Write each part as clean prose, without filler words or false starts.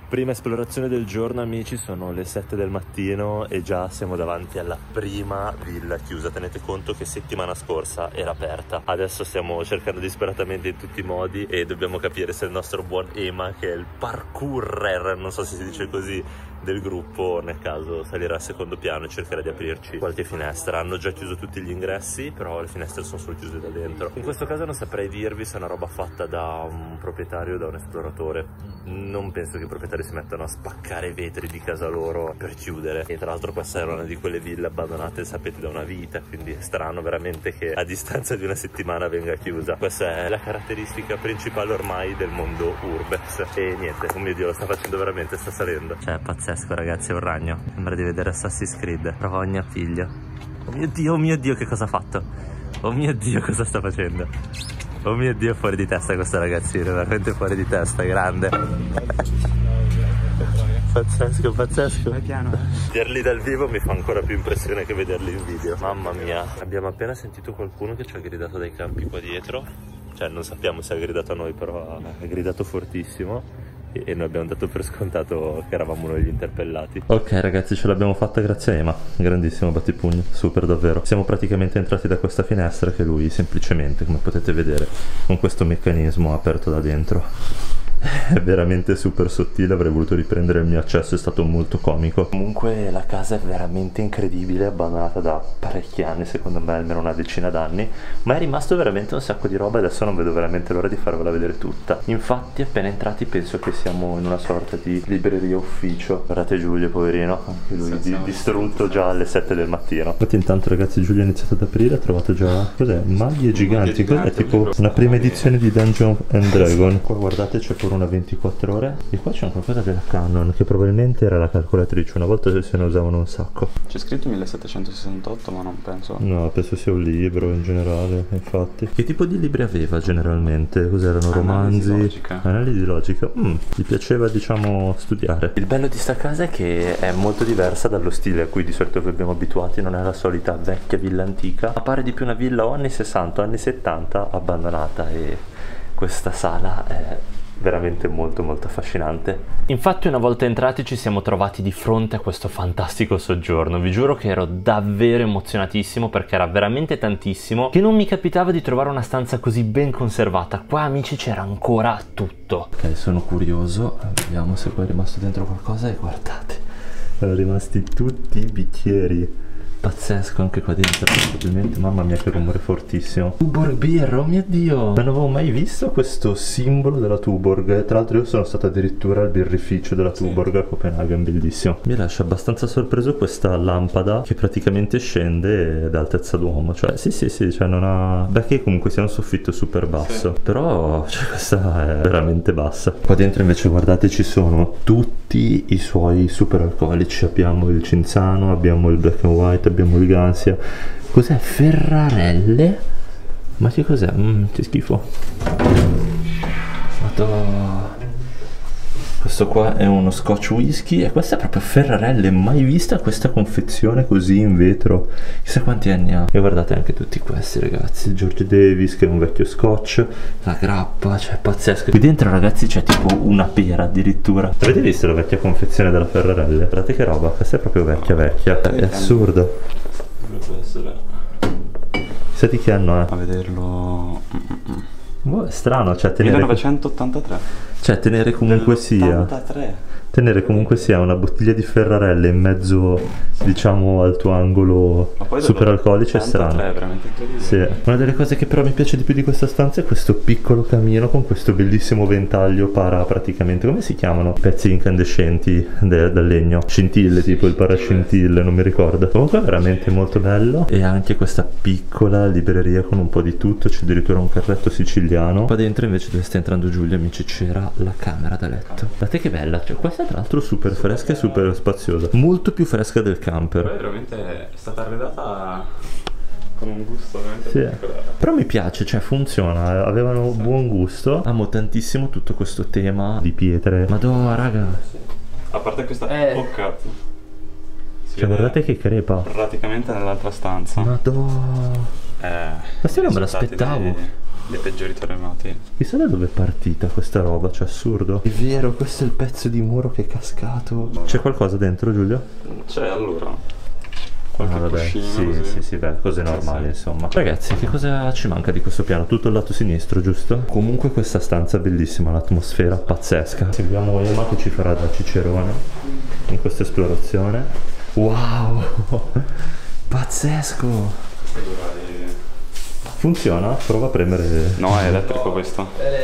Prima esplorazione del giorno, amici, sono le 7 del mattino e già siamo davanti alla prima villa chiusa. Tenete conto che settimana scorsa era aperta. Adesso stiamo cercando disperatamente in tutti i modi e dobbiamo capire se il nostro buon Ema, che è il parkourer, non so se si dice così, del gruppo, nel caso salirà al secondo piano e cercherà di aprirci qualche finestra. Hanno già chiuso tutti gli ingressi, però le finestre sono solo chiuse da dentro. In questo caso non saprei dirvi se è una roba fatta da un proprietario o da un esploratore. Non penso che i proprietari si mettano a spaccare i vetri di casa loro per chiudere. E tra l'altro questa era una di quelle ville abbandonate, sapete, da una vita, quindi è strano veramente che a distanza di una settimana venga chiusa. Questa è la caratteristica principale ormai del mondo urbex. E niente, oh mio Dio, lo sta facendo veramente, sta salendo. Cioè, è pazzesco, ragazzi, è un ragno. Sembra di vedere Assassin's Creed. Prova ogni figlio. Oh mio Dio, che cosa ha fatto? Oh mio Dio, cosa sta facendo? Oh mio Dio, fuori di testa questo ragazzino, veramente fuori di testa, grande. Pazzesco, pazzesco. Vai piano, Vederli dal vivo mi fa ancora più impressione che vederli in video. Mamma mia. Abbiamo appena sentito qualcuno che ci ha gridato dai campi qua dietro. Cioè, non sappiamo se ha gridato a noi, però ha gridato fortissimo. E noi abbiamo dato per scontato che eravamo noi gli interpellati. Ok ragazzi, ce l'abbiamo fatta grazie a Ema. Grandissimo battipugno, super davvero. Siamo praticamente entrati da questa finestra che lui semplicemente, come potete vedere, con questo meccanismo ha aperto da dentro. È veramente super sottile, avrei voluto riprendere il mio accesso, è stato molto comico. Comunque la casa è veramente incredibile, abbandonata da parecchi anni, secondo me almeno una decina d'anni, ma è rimasto veramente un sacco di roba e adesso non vedo veramente l'ora di farvela vedere tutta. Infatti appena entrati penso che siamo in una sorta di libreria ufficio. Guardate Giulio, poverino, anche lui distrutto già alle 7 del mattino. Infatti intanto ragazzi Giulio ha iniziato ad aprire, ha trovato già, cos'è? Maglie giganti, cos'è? Tipo una prima edizione di Dungeons and Dragons. Qua guardate c'è pure una 24 ore e qua c'è qualcosa della Canon che probabilmente era la calcolatrice, una volta se ne usavano un sacco. C'è scritto 1768 ma non penso. No, penso sia un libro in generale, infatti. Che tipo di libri aveva generalmente? Cos'erano? Romanzi? Analisi logica. Gli piaceva, diciamo, studiare. Il bello di sta casa è che è molto diversa dallo stile a cui di solito vi abbiamo abituati, non è la solita vecchia villa antica, appare di più una villa o anni 60 o anni 70 abbandonata, e questa sala è veramente molto affascinante. Infatti una volta entrati ci siamo trovati di fronte a questo fantastico soggiorno. Vi giuro che ero davvero emozionatissimo perché era veramente tantissimo che non mi capitava di trovare una stanza così ben conservata. Qua amici c'era ancora tutto. Ok, sono curioso, vediamo se poi è rimasto dentro qualcosa e guardate, sono rimasti tutti i bicchieri. Pazzesco anche qua dentro, probabilmente. Mamma mia che rumore fortissimo. Tuborg Beer, oh mio Dio, non avevo mai visto questo simbolo della Tuborg. Tra l'altro io sono stato addirittura al birrificio della Tuborg a Copenaghen, bellissimo. Mi lascia abbastanza sorpreso questa lampada che praticamente scende ad altezza d'uomo. Cioè sì, cioè non ha... Beh, che comunque sia un soffitto super basso, però cioè, questa è veramente bassa. Qua dentro invece guardate ci sono tutti i suoi super alcolici. Abbiamo il Cinzano, abbiamo il Black and White, abbiamo il Gansia. Cos'è? Ferrarelle? Ma che cos'è? Che schifo. Madonna. Questo qua è uno Scotch whisky e questa è proprio Ferrarelle. Mai vista questa confezione così in vetro. Chissà quanti anni ha. E guardate anche tutti questi ragazzi. Il George Davis che è un vecchio Scotch. La grappa, cioè pazzesco. Qui dentro ragazzi c'è tipo una pera addirittura. Avete visto la vecchia confezione della Ferrarelle? Guardate che roba. Questa è proprio vecchia. È assurda. Dovrebbe essere. Chissà di che anno è. A vederlo. Boh, è strano, cioè tenere 1983. Cioè tenere comunque sia 83. Tenere comunque sia una bottiglia di Ferrarelle in mezzo, diciamo, al tuo angolo super alcolice è strano. È veramente incredibile. Sì. Una delle cose che però mi piace di più di questa stanza è questo piccolo camino con questo bellissimo ventaglio para praticamente, come si chiamano? Pezzi incandescenti dal legno, scintille, tipo il parascintille, non mi ricordo. Comunque è veramente molto bello. E anche questa piccola libreria con un po' di tutto, c'è addirittura un carretto siciliano. Qua dentro invece dove sta entrando Giulia, amici, c'era la camera da letto. Guardate che bella, cioè questa tra l'altro super fresca e super spaziosa, molto più fresca del camper. Poi veramente è stata arredata con un gusto veramente particolare. Però mi piace, cioè funziona, avevano buon gusto. Amo tantissimo tutto questo tema di pietre. Madonna raga, a parte questa oh cazzo, cioè guardate che crepa praticamente nell'altra stanza. Madonna, questa non me l'aspettavo. dei peggiori terremoti. Chissà da dove è partita questa roba, cioè assurdo. È vero, questo è il pezzo di muro che è cascato. C'è qualcosa dentro, Giulio? C'è allora qualche cuscino, sì, beh, cose normali, insomma. Ragazzi, che cosa ci manca di questo piano? Tutto il lato sinistro, giusto? Comunque questa stanza è bellissima, l'atmosfera pazzesca. Seguiamo Ema che ci farà da cicerone in questa esplorazione. Wow! Pazzesco! Funziona? Prova a premere. No, è elettrico questo.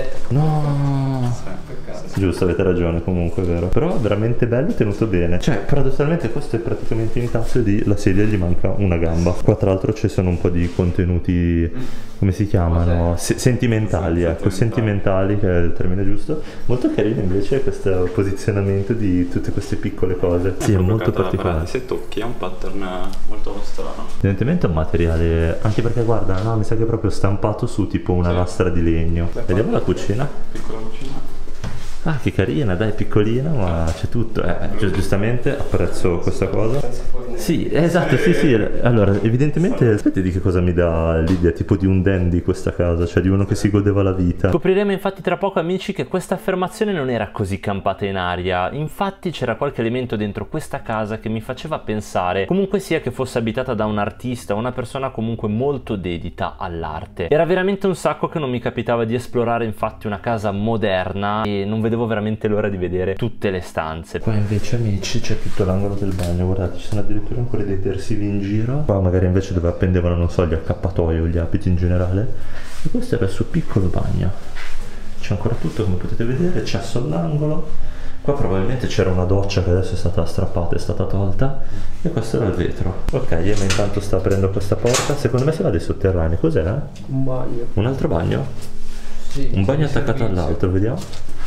No! Giusto, avete ragione comunque, è vero. Però veramente bello, tenuto bene. Cioè, paradossalmente questo è praticamente intatto e lì la sedia gli manca una gamba. Qua tra l'altro ci sono un po' di contenuti, come si chiamano? Sentimentali, ecco, sentimentali, che è il termine giusto. Molto carino invece questo posizionamento di tutte queste piccole cose. Sì, è molto particolare. Se tocchi è un pattern molto strano. Evidentemente è un materiale, anche perché guarda, no, mi sa che è proprio stampato su tipo una lastra di legno. Vediamo la cucina. Piccola cucina. Ah, che carina, dai, piccolina, ma c'è tutto. Giustamente apprezzo questa cosa. Sì, esatto, sì. Allora, evidentemente, aspetta, di che cosa mi dà l'idea? Tipo di un dandy questa casa, cioè di uno che si godeva la vita. Scopriremo infatti tra poco, amici, che questa affermazione non era così campata in aria. Infatti c'era qualche elemento dentro questa casa che mi faceva pensare, comunque sia che fosse abitata da un artista, una persona comunque molto dedita all'arte. Era veramente un sacco che non mi capitava di esplorare infatti una casa moderna e non vedevo veramente l'ora di vedere tutte le stanze. Qua invece, amici, c'è tutto l'angolo del bagno, guardate, ci sono addirittura ancora dei detersivi in giro. Qua magari invece dove appendevano, non so, gli accappatoi o gli abiti in generale. E questo era il suo piccolo bagno. C'è ancora tutto, come potete vedere, cesso all'angolo. Qua probabilmente c'era una doccia che adesso è stata strappata, è stata tolta. E questo era il vetro. Ok, Emma intanto sta aprendo questa porta. Secondo me si va dei sotterranei. Cos'è? Un bagno. Un altro bagno? Sì, un bagno attaccato all'altro, vediamo.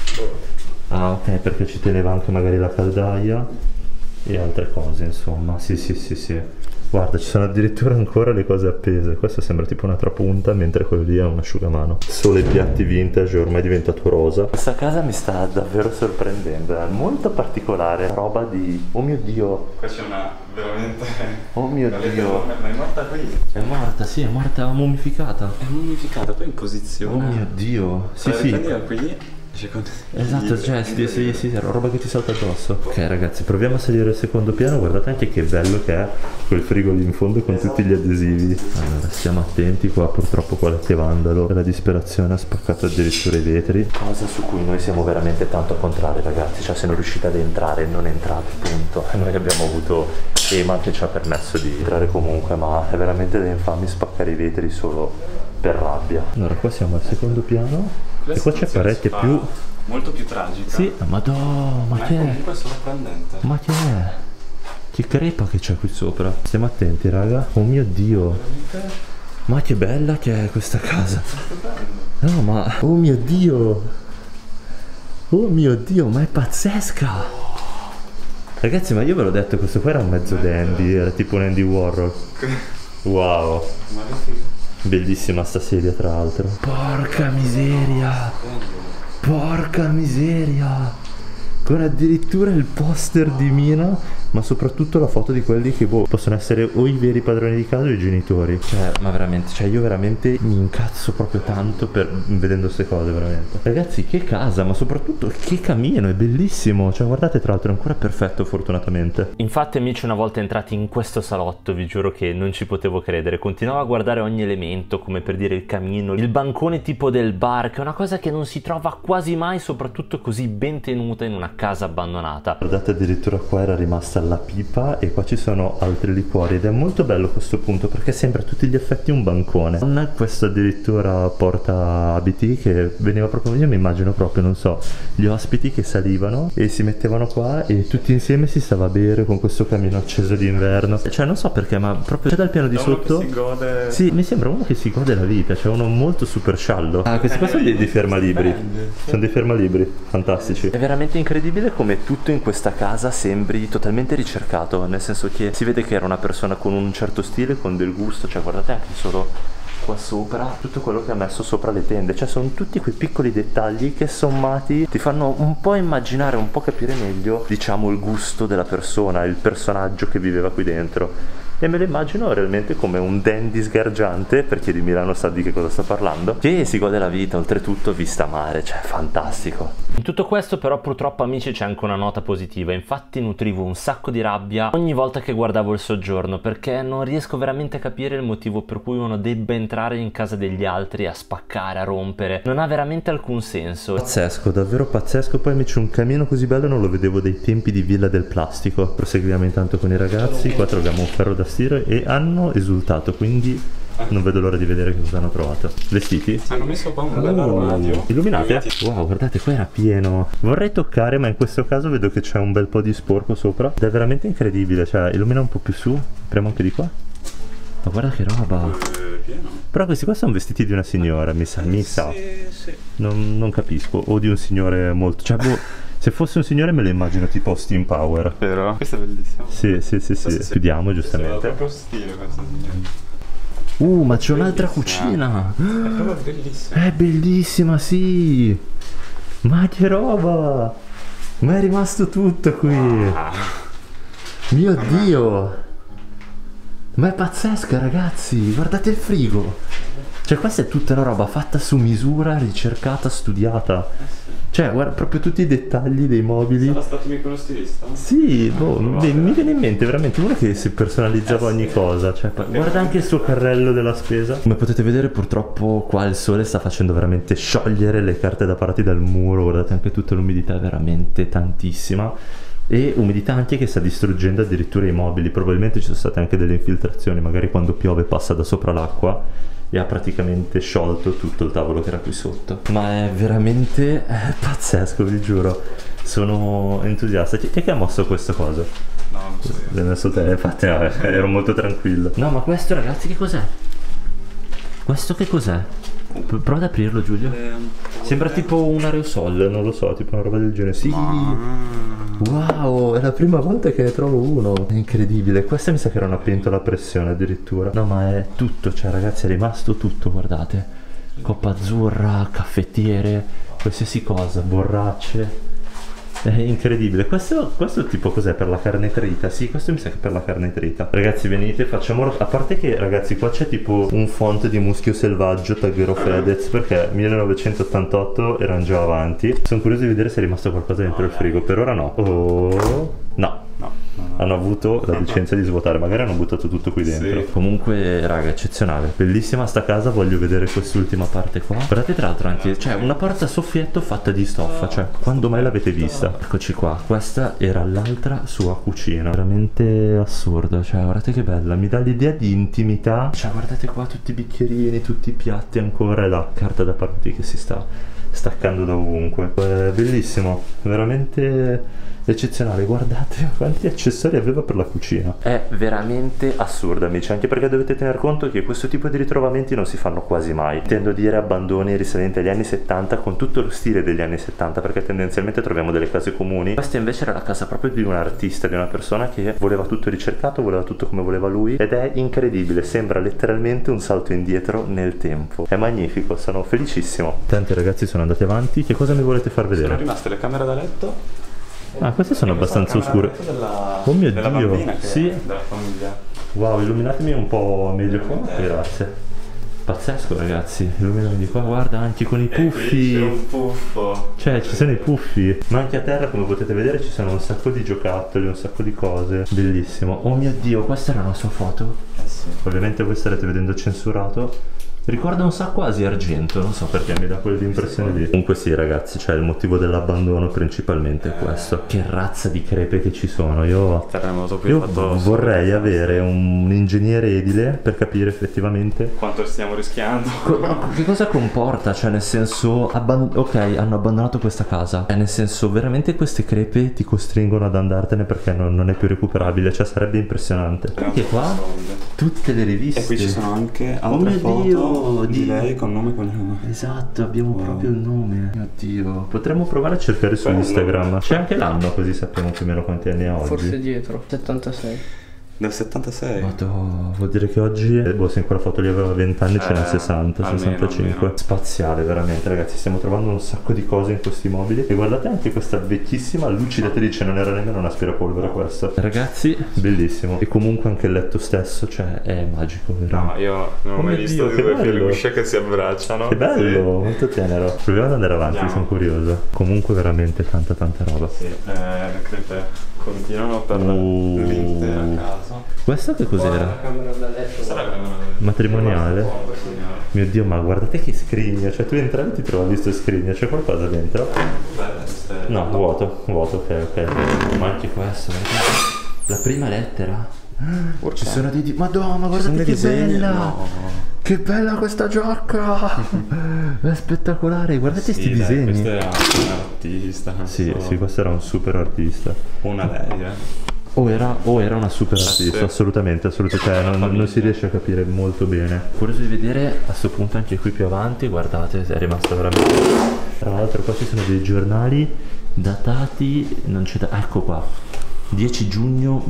Ah, ok, perché ci teneva anche magari la caldaia e altre cose, insomma. Sì. Guarda, ci sono addirittura ancora le cose appese. Questo sembra tipo una trapunta, mentre quello lì è un asciugamano. Solo i piatti vintage, ormai è diventato rosa. Questa casa mi sta davvero sorprendendo, è molto particolare. Roba di... oh mio Dio. Qua c'è una veramente... oh mio Dio. Ma è morta qui? È morta, sì, è morta mummificata. È mummificata, poi in posizione. Oh mio Dio. Sì. Prendila qui. Esatto, cioè sì, roba che ti salta addosso. Ok ragazzi, proviamo a salire al secondo piano. Guardate anche che bello che è quel frigo lì in fondo con tutti gli adesivi. Allora stiamo attenti, qua purtroppo qualche vandalo per la disperazione ha spaccato addirittura i vetri. Cosa su cui noi siamo veramente tanto contrari, ragazzi. Cioè se non riuscite ad entrare non entrate, punto. Noi abbiamo avuto Ema che ci ha permesso di entrare comunque, ma è veramente da infami spaccare i vetri solo per rabbia. Allora qua siamo al secondo piano. E qua c'è parecchie più... molto più tragica. Sì, ma che è? Comunque sorprendente. Ma che è? Che crepa che c'è qui sopra. Stiamo attenti, raga. Oh mio Dio. Ma che bella che è questa casa. No, ma... oh mio Dio. Oh mio Dio, ma è pazzesca. Ragazzi, ma io ve l'ho detto, questo qua era un mezzo dandy. Era tipo un Andy Warhol. Wow. Bellissima sta sedia, tra l'altro. Porca miseria. Porca miseria. Con addirittura il poster di Mina, ma soprattutto la foto di quelli che possono essere o i veri padroni di casa o i genitori. Cioè, ma veramente, cioè io veramente mi incazzo proprio tanto vedendo queste cose, veramente. Ragazzi, che casa, ma soprattutto che camino, è bellissimo. Cioè, guardate, tra l'altro è ancora perfetto, fortunatamente. Infatti, amici, una volta entrati in questo salotto, vi giuro che non ci potevo credere. Continuavo a guardare ogni elemento, come per dire il camino, il bancone tipo del bar, che è una cosa che non si trova quasi mai, soprattutto così ben tenuta in una casa abbandonata. Guardate, addirittura qua era rimasta la pipa e qua ci sono altri liquori ed è molto bello questo punto perché sembra a tutti gli effetti un bancone. Con questo addirittura porta abiti che veniva proprio, io mi immagino proprio, non so, gli ospiti che salivano e si mettevano qua e tutti insieme si stava a bere con questo camino acceso d'inverno. Cioè non so perché, ma proprio c'è dal piano di sotto si gode... sì, mi sembra uno che si gode la vita, cioè uno molto super sciallo. Ah, questi qua sono dei fermalibri. Sono dei fermalibri, fantastici. È veramente incredibile come tutto in questa casa sembri totalmente ricercato, nel senso che si vede che era una persona con un certo stile, con del gusto. Cioè guardate anche solo qua sopra tutto quello che ha messo sopra le tende, cioè sono tutti quei piccoli dettagli che sommati ti fanno un po' immaginare, un po' capire meglio, diciamo, il gusto della persona, il personaggio che viveva qui dentro. e me lo immagino realmente come un dandy sgargiante, per chi di Milano sa di che cosa sto parlando, che si gode la vita, oltretutto vista mare, cioè fantastico. In tutto questo però purtroppo amici c'è anche una nota positiva, infatti nutrivo un sacco di rabbia ogni volta che guardavo il soggiorno, perché non riesco veramente a capire il motivo per cui uno debba entrare in casa degli altri a spaccare, a rompere, non ha veramente alcun senso. Pazzesco, davvero pazzesco. Poi amici, un camino così bello non lo vedevo dai tempi di Villa del Plastico. Proseguiamo intanto con i ragazzi, qua troviamo un ferro da stiro e hanno esultato, quindi non vedo l'ora di vedere che cosa hanno trovato. Vestiti? Hanno messo qua un bell'armadio. Illuminate? Wow, guardate, qua era pieno. Vorrei toccare, ma in questo caso vedo che c'è un bel po' di sporco sopra ed è veramente incredibile. Cioè, illumina un po' più su, apriamo anche di qua. Ma guarda che roba. Pieno. Però questi qua sono vestiti di una signora, mi sa. Sì. Non capisco. O di un signore molto... Cioè, boh, se fosse un signore me lo immagino tipo Steam Power. Vero? Questo è bellissimo. Sì. Chiudiamo, giustamente. È proprio stile questo. Ma c'è un'altra cucina. È proprio bellissima. È bellissima, sì. Ma che roba. Ma è rimasto tutto qui. Mio Dio. Ma è pazzesca, ragazzi. Guardate il frigo. Cioè, questa è tutta una roba fatta su misura, ricercata, studiata. Cioè, guarda, proprio tutti i dettagli dei mobili. Sarà stato mica uno stilista? Sì, mi viene in mente veramente uno che si personalizzava ogni cosa. Cioè, guarda anche il suo carrello della spesa. Come potete vedere, purtroppo qua il sole sta facendo veramente sciogliere le carte da parati dal muro. Guardate anche tutta l'umidità, è veramente tantissima. E umidità anche che sta distruggendo addirittura i mobili. Probabilmente ci sono state anche delle infiltrazioni, magari quando piove passa da sopra l'acqua e ha praticamente sciolto tutto il tavolo che era qui sotto. Ma è veramente pazzesco, vi giuro. Sono entusiasta. Chi è che ha mosso questa cosa? No, non so. L'hai messo te, infatti no, ero molto tranquillo. No, ma questo, ragazzi, che cos'è? Questo che cos'è? Prova ad aprirlo, Giulio. Sembra tipo un aerosol, non lo so, tipo una roba del genere. Sì. Wow, è la prima volta che ne trovo uno. È incredibile. Questa mi sa che era una pentola a pressione addirittura. No, ma è tutto, cioè ragazzi è rimasto tutto, guardate. Coppa azzurra, caffettiere, qualsiasi cosa, borracce. È incredibile. Questo tipo cos'è, per la carne trita? Sì, questo mi sa che è per la carne trita. Ragazzi, venite, facciamolo. A parte che, ragazzi, qua c'è tipo un font di Muschio Selvaggio, Taggero Fedez, perché 1988 erano già avanti. Sono curioso di vedere se è rimasto qualcosa dentro il frigo. Per ora no. No. Hanno avuto la licenza di svuotare, magari hanno buttato tutto qui dentro. Sì. Comunque, raga, eccezionale, bellissima sta casa. Voglio vedere quest'ultima parte qua. Guardate, tra l'altro anche, cioè, una porta a soffietto fatta di stoffa. Cioè, quando mai l'avete vista? Eccoci qua, questa era l'altra sua cucina. Veramente assurdo, cioè guardate che bella. Mi dà l'idea di intimità. Cioè guardate qua tutti i bicchierini, tutti i piatti ancora, e la carta da parati che si sta staccando da ovunque. Bellissimo, veramente eccezionale. Guardate quanti accessori aveva per la cucina. È veramente assurda, amici, anche perché dovete tener conto che questo tipo di ritrovamenti non si fanno quasi mai. Intendo dire abbandoni risalenti agli anni 70 con tutto lo stile degli anni 70, perché tendenzialmente troviamo delle case comuni. Questa invece era la casa proprio di un artista, di una persona che voleva tutto ricercato, voleva tutto come voleva lui, ed è incredibile, sembra letteralmente un salto indietro nel tempo. È magnifico, sono felicissimo. Tanti ragazzi sono andati avanti. Che cosa mi volete far vedere? Sono rimaste le camere da letto. Ah, queste sono abbastanza oscure. Oh mio Dio, sì. Della famiglia. Wow, illuminatemi un po' meglio qua. Grazie. Pazzesco, ragazzi. Illuminami di qua, guarda, anche con i puffi. C'è un puffo. Cioè, ci sono i puffi. Ma anche a terra, come potete vedere, ci sono un sacco di giocattoli, un sacco di cose. Bellissimo. Oh mio Dio, questa era una sua foto? Sì. Ovviamente voi starete vedendo censurato. Ricorda un sacco Asia Argento, non so perché mi dà quell'impressione lì. Comunque sì, ragazzi, cioè il motivo dell'abbandono principalmente è questo. Che razza di crepe che ci sono. Io vorrei avere un ingegnere edile per capire effettivamente quanto stiamo rischiando. Che cosa comporta, cioè nel senso, ok, hanno abbandonato questa casa, nel senso veramente queste crepe ti costringono ad andartene perché non è più recuperabile, cioè sarebbe impressionante. Anche qua tutte le riviste. E qui ci sono anche altre foto di lei con nome e cognome. Esatto, abbiamo proprio il nome. Mio Dio. Potremmo provare a cercare su Instagram. C'è anche l'anno, così sappiamo più o meno quanti anni ha oggi. Forse dietro 76. Del 76. Madonna, vuol dire che oggi, se in quella foto lì aveva 20 anni, ce n'ha 60, almeno, 65. almeno. Spaziale, veramente, ragazzi. Stiamo trovando un sacco di cose in questi mobili. E guardate anche questa vecchissima lucidatrice, non era nemmeno un aspirapolvere questo. Ragazzi, bellissimo. E comunque anche il letto stesso, cioè, è magico, vero? No, io non ho mai visto due peluche che si abbracciano. Che bello, molto tenero. Proviamo ad andare avanti, Andiamo. sono curioso. Comunque veramente tanta roba. Sì, le crepe continuano per l'intera casa. Questa che cos'era? La camera da letto. Sarà che Matrimoniale? Mio Dio, ma guardate che scrigno. Cioè tu entravi e ti trovavi sto scrigno. C'è qualcosa dentro? No, vuoto, ok. Ma anche questo, guardate. La prima lettera. Ci sono dei... Madonna, guardate che bella! No. Che bella questa giacca! È spettacolare, guardate sti disegni. Questo era un artista. Sì, questo era un super artista. Una lei, O era una super artista, sì. assolutamente, cioè, non si riesce a capire molto bene. Curioso di vedere a sto punto anche qui più avanti, guardate, è rimasto veramente... Tra l'altro qua ci sono dei giornali datati, non c'è da... ecco qua. 10 giugno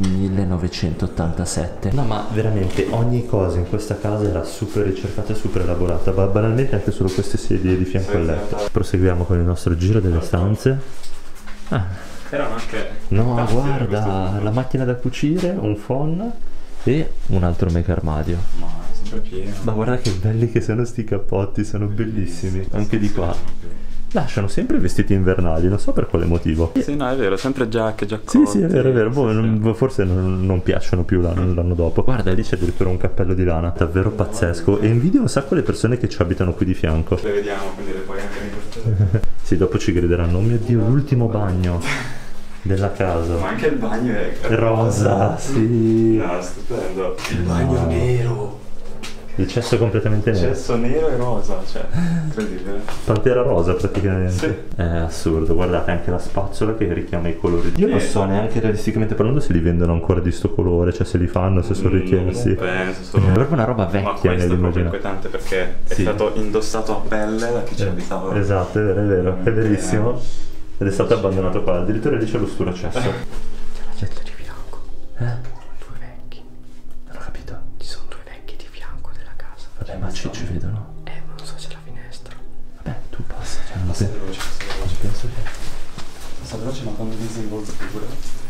1987. No, ma veramente ogni cosa in questa casa era super ricercata e super elaborata, banalmente anche solo queste sedie di fianco al letto. Proseguiamo con il nostro giro delle stanze. Erano anche... No, guarda, la macchina da cucire, un phon e un altro mega armadio. Ma è sempre pieno. Ma guarda che belli che sono sti cappotti, sono bellissimi. Anche di qua. Lasciano sempre vestiti invernali, non so per quale motivo. Sì, no, è vero, sempre giacche, giaccotti. Sì, è vero. Forse non piacciono più l'anno dopo. Guarda, lì c'è addirittura un cappello di lana, davvero pazzesco. E invidio un sacco le persone che ci abitano qui di fianco. Le vediamo, quindi le puoi anche riportare. Sì, dopo ci grideranno, oh mio Dio, l'ultimo bagno della casa. Ma anche il bagno è Rosa, sì. No, stupendo. Il bagno nero. Il cesso completamente nero. Cesso nero e rosa, cioè, incredibile. Pantera rosa praticamente. Sì. È assurdo, guardate anche la spazzola che richiama i colori. Io non so neanche realisticamente parlando se li vendono ancora di sto colore, cioè se li fanno, se sono richiesti. Non penso, solo... È proprio una roba vecchia. Ma questo è proprio nell'immaginario. inquietante perché è stato indossato a pelle da chi ci abitava. Esatto, è vero, è verissimo. Ed è stato abbandonato qua, addirittura lì c'è lo sturacesso. C'è la gente di fianco. Due vecchi. Non ho capito. Ci sono due vecchi di fianco della casa. Vabbè, ma ci vedono. Non so, c'è la finestra. Vabbè, tu passa, cioè, non Passa penso veloce, che... Passa veloce, ma quando disinvolto pure.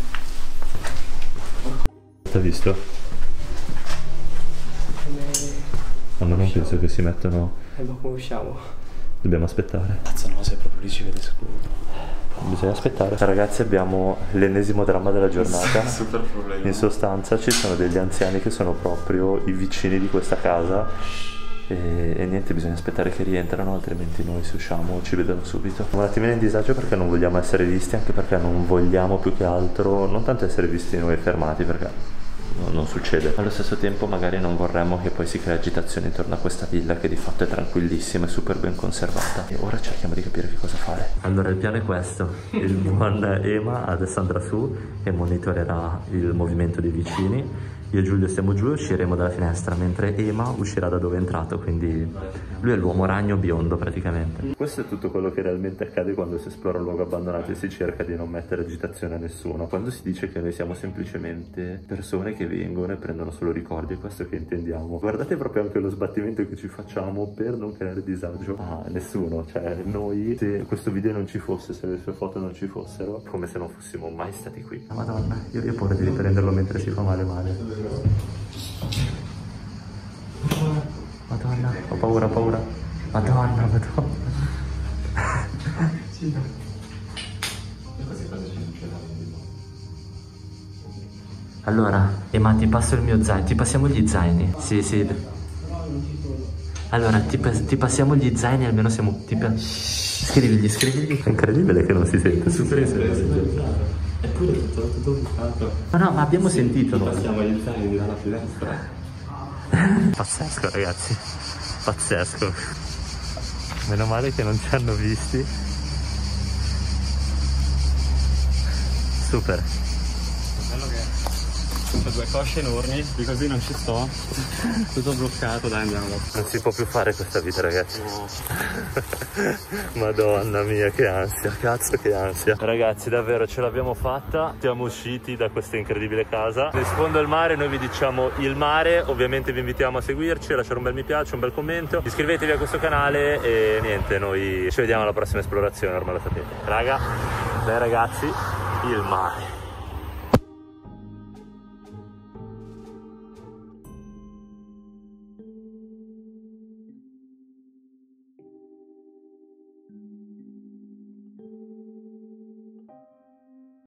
T'ha visto? Ma non penso che si mettano... Ma come usciamo? Dobbiamo aspettare. Cazzo no, se proprio lì ci vede scuro. Bisogna aspettare. Ragazzi, abbiamo l'ennesimo dramma della giornata. Super problema. In sostanza ci sono degli anziani che sono proprio i vicini di questa casa e niente, bisogna aspettare che rientrano, altrimenti noi se usciamo ci vedono subito. Un attimino in disagio perché non vogliamo essere visti, anche perché non vogliamo più che altro, non tanto essere visti noi fermati, perché non succede. Allo stesso tempo magari non vorremmo che poi si crei agitazione intorno a questa villa che di fatto è tranquillissima e super ben conservata. E ora cerchiamo di capire che cosa fare. Allora il piano è questo: il buon Ema adesso andrà su e monitorerà il movimento dei vicini. Io e Giulio stiamo giù e usciremo dalla finestra, mentre Ema uscirà da dove è entrato, quindi lui è l'uomo ragno biondo praticamente. Questo è tutto quello che realmente accade quando si esplora un luogo abbandonato e si cerca di non mettere agitazione a nessuno. Quando si dice che noi siamo semplicemente persone che vengono e prendono solo ricordi, è questo che intendiamo. Guardate proprio anche lo sbattimento che ci facciamo per non creare disagio a nessuno. Cioè noi, se questo video non ci fosse, se le sue foto non ci fossero, come se non fossimo mai stati qui. Madonna, io ho paura di riprenderlo mentre si fa male. Madonna, ho paura. Madonna. Allora, Ema, ti passo il mio zaino, ti passiamo gli zaini. Sì. Allora, ti passiamo gli zaini, almeno siamo... Scrivigli. È incredibile che non si sente, super inserito. Eppure tutto bucato. No, ma abbiamo sentito. Passiamo gli zaini dalla finestra. Pazzesco, ragazzi. Pazzesco. Meno male che non ci hanno visti. Super. Bello che Ho due cosce enormi, di così non ci sto. Tutto bloccato, dai andiamo. Non si può più fare questa vita, ragazzi. No. Madonna mia, che ansia, cazzo che ansia. Ragazzi, davvero ce l'abbiamo fatta. Siamo usciti da questa incredibile casa. In sfondo al mare noi vi diciamo il mare. Ovviamente vi invitiamo a seguirci, a lasciare un bel mi piace, un bel commento. Iscrivetevi a questo canale e niente, noi ci vediamo alla prossima esplorazione, ormai lo sapete. Raga, dai ragazzi, il mare.